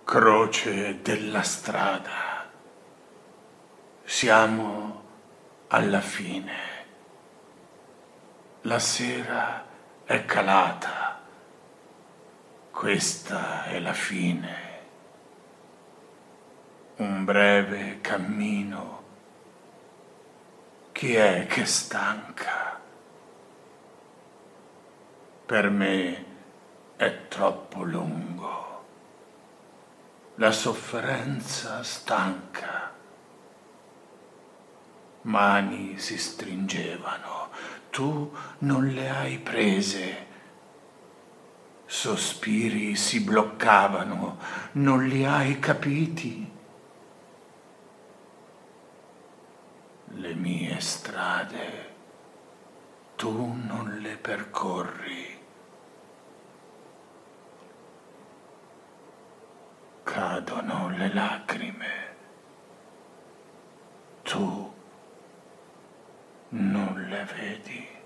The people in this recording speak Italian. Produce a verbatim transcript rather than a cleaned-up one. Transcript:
Croce della strada, siamo alla fine. La sera è calata, questa è la fine. Un breve cammino, chi è che stanca? Per me è troppo lungo. La sofferenza stanca. Mani si stringevano, tu non le hai prese. Sospiri si bloccavano, non li hai capiti. Le mie strade, tu non le percorri. Cadono le lacrime, tu non le vedi.